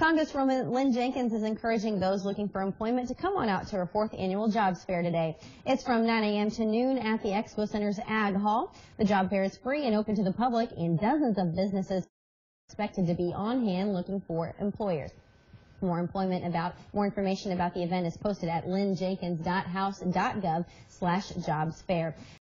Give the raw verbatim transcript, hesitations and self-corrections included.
Congresswoman Lynn Jenkins is encouraging those looking for employment to come on out to her fourth annual jobs fair today. It's from nine a m to noon at the Expo Center's Ag Hall. The job fair is free and open to the public, and dozens of businesses expected to be on hand looking for employers. More employment about more information about the event is posted at lynn jenkins dot house dot gov slash jobs fair.